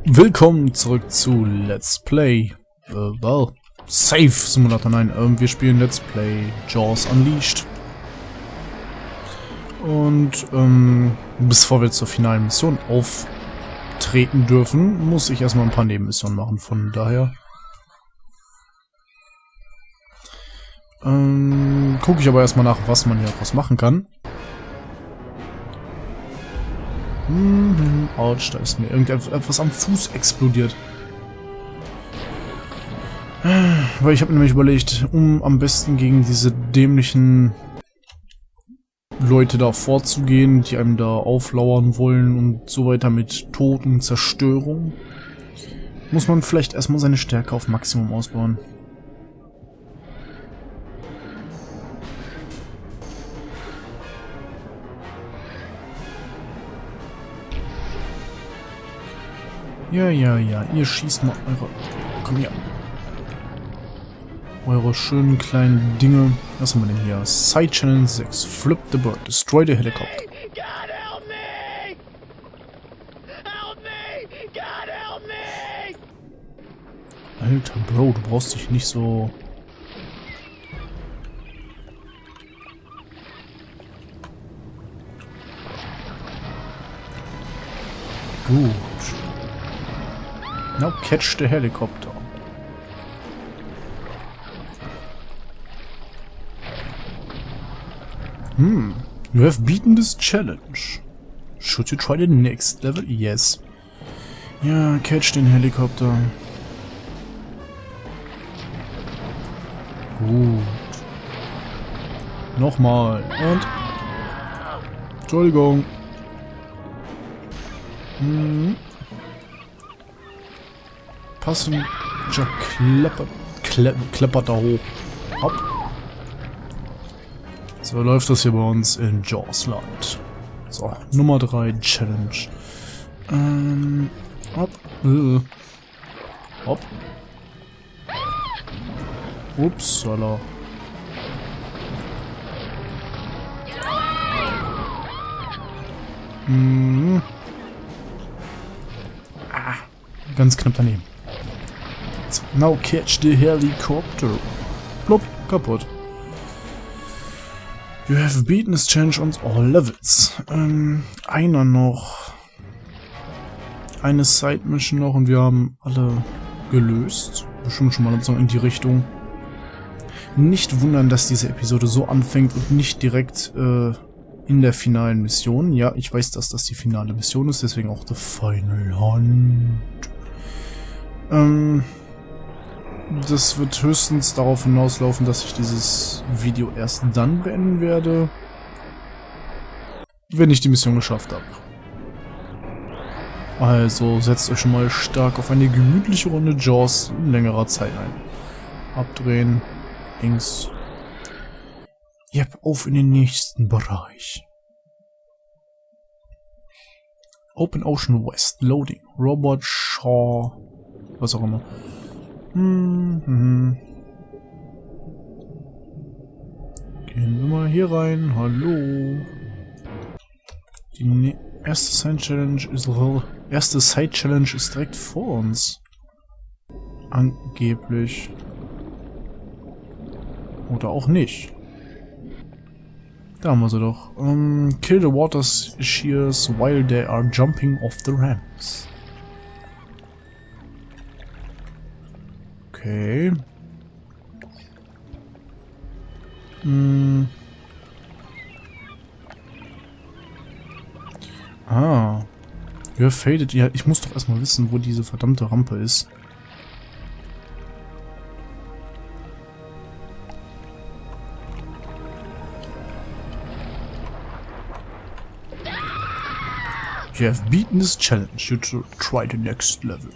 Willkommen zurück zu Let's Play, Safe Simulator 9. Wir spielen Let's Play Jaws Unleashed. Und, bevor wir zur finalen Mission auftreten dürfen, muss ich erstmal ein paar Nebenmissionen machen, von daher. Gucke ich aber erstmal nach, was man hier was machen kann. Autsch, da ist mir irgendetwas am Fuß explodiert. Weil ich habe nämlich überlegt, um am besten gegen diese dämlichen Leute da vorzugehen, die einem da auflauern wollen und so weiter mit Tod und Zerstörung, muss man vielleicht erstmal seine Stärke auf Maximum ausbauen. Ja, ihr schießt mal eure... Komm her. Eure schönen kleinen Dinge. Was haben wir denn hier? Side Challenge 6. Flip the bird. Destroy the helicopter. God help me! Help me! God help me! Alter Bro, du brauchst dich nicht so... Gut. Now catch the helicopter. You have beaten this challenge. Should you try the next level? Yes. Ja, catch den Helikopter. Gut. Nochmal. Und... Entschuldigung. Passenger kleppert da hoch. Hopp. So läuft das hier bei uns in Jawsland. So, Nummer 3 Challenge. Hopp. Hopp. Upsala. Ganz knapp daneben. Now catch the helicopter. Blub, kaputt. You have beaten this challenge on all levels. Einer noch. Eine Side Mission noch und wir haben alle gelöst. Bestimmt schon mal in die Richtung. Nicht wundern, dass diese Episode so anfängt und nicht direkt in der finalen Mission. Ja, ich weiß, dass das die finale Mission ist, deswegen auch The Final Hunt. Das wird höchstens darauf hinauslaufen, dass ich dieses Video erst dann beenden werde, wenn ich die Mission geschafft habe. Also setzt euch schon mal stark auf eine gemütliche Runde Jaws in längerer Zeit ein. Abdrehen, links. Yep, auf in den nächsten Bereich. Open Ocean West, Loading, Robert Shaw, was auch immer. Gehen wir mal hier rein. Hallo. Die erste Side Challenge ist direkt vor uns. Angeblich. Oder auch nicht. Da haben wir sie doch. Kill the water shears while they are jumping off the ramps. Okay. Ah. You're faded. Ja, ich muss doch erstmal wissen, wo diese verdammte Rampe ist. You have beaten this challenge. You try the next level.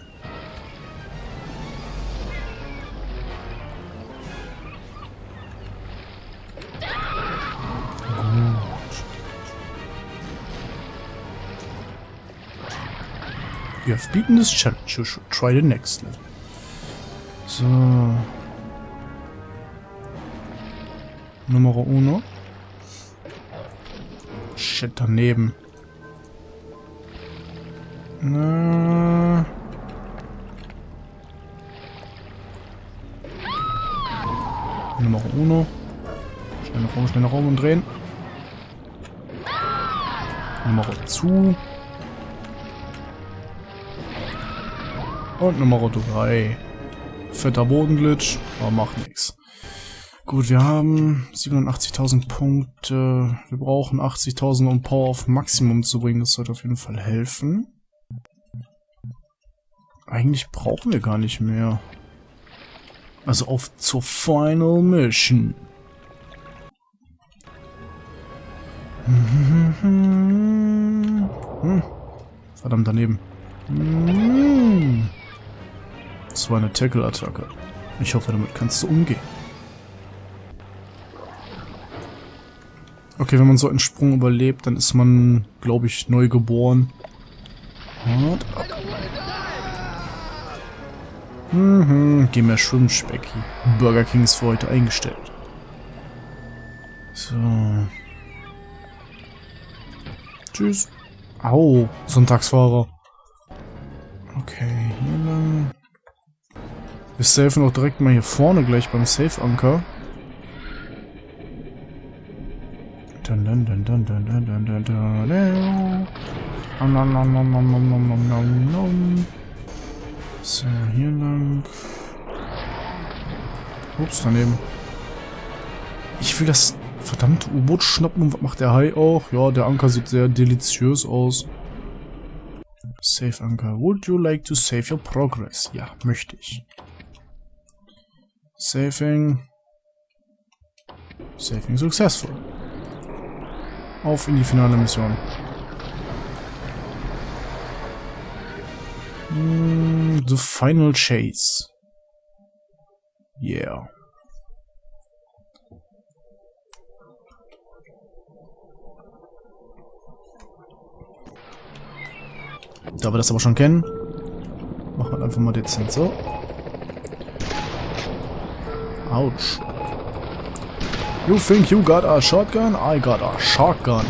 You have beaten this challenge. You should try the next level. So. Nummer 1. Shit, daneben. Na. Nummer uno. Schnell nach oben und drehen. Nummer zu. Und Nummer 3. Fetter Bodenglitch, aber macht nichts. Gut, wir haben 87.000 Punkte. Wir brauchen 80.000, um Power auf Maximum zu bringen. Das sollte auf jeden Fall helfen. Eigentlich brauchen wir gar nicht mehr. Also auf zur Final Mission. Verdammt daneben. Das war eine Tackle-Attacke. Ich hoffe, damit kannst du umgehen. Okay, wenn man so einen Sprung überlebt, dann ist man, glaube ich, neu geboren. Und ab. Geh mehr schwimmen, Specki. Burger King ist für heute eingestellt. So. Tschüss. Au, Sonntagsfahrer. Okay, hier lang. Wir safen auch direkt mal hier vorne gleich beim Safe-Anker. So, hier lang. Ups, daneben. Ich will das verdammte U-Boot schnappen. Und was macht der Hai auch? Ja, der Anker sieht sehr deliziös aus. Save Anker. Would you like to save your progress? Ja, möchte ich. Saving. Saving successful. Auf in die finale Mission. The final chase. Yeah. Da wir das aber schon kennen, machen wir einfach mal dezent so. Autsch. You think you got a shotgun? I got a shotgun.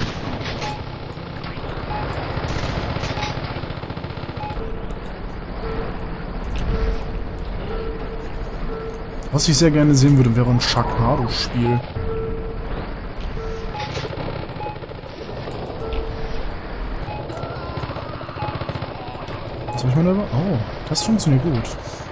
Was ich sehr gerne sehen würde, wäre ein Sharknado-Spiel. Was habe ich mal dabei? Oh, das funktioniert gut.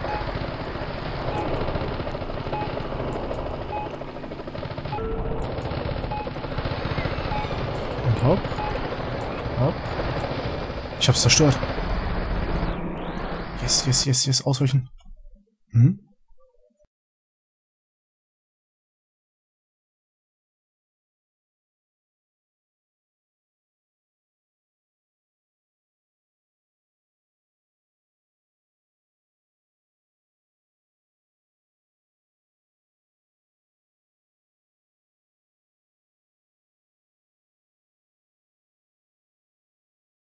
Und hopp. Hopp. Ich hab's zerstört. Yes, yes, yes, yes. Ausweichen. Hm?